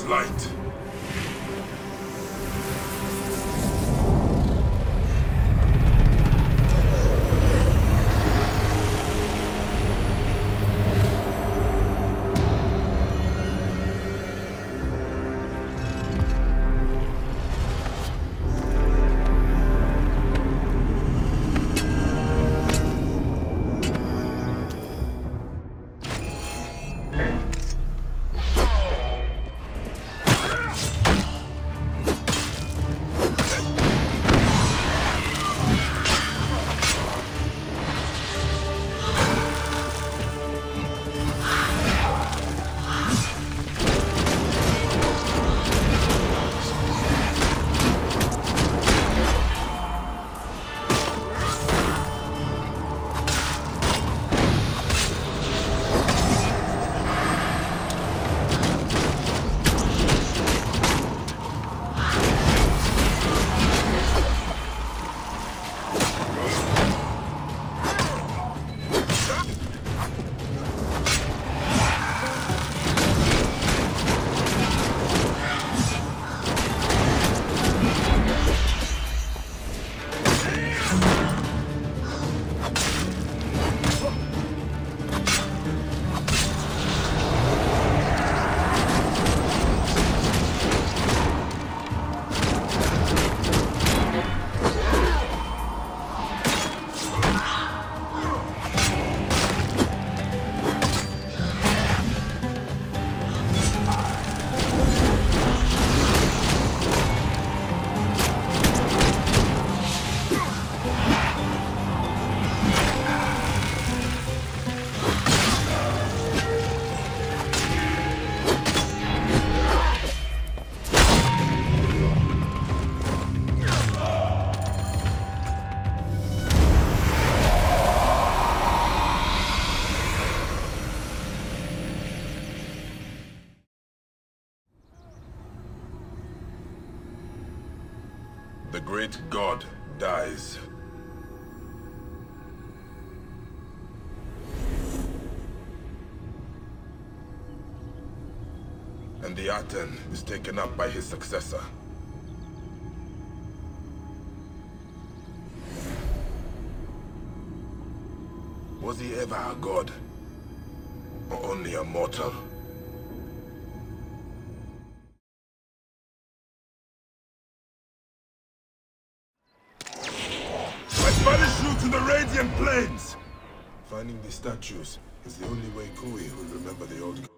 God's light. The great god dies. And the Aten is taken up by his successor. Was he ever a god? Or only a mortal? Banish you to the Radiant Plains! Finding the statues is the only way Kui will remember the old